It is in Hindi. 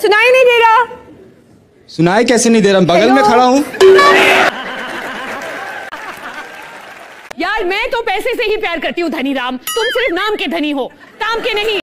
सुनाई नहीं दे रहा। सुनाई कैसे नहीं दे रहा, बगल में खड़ा हूँ। यार मैं तो पैसे से ही प्यार करती हूँ धनी राम, तुम सिर्फ नाम के धनी हो, काम के नहीं।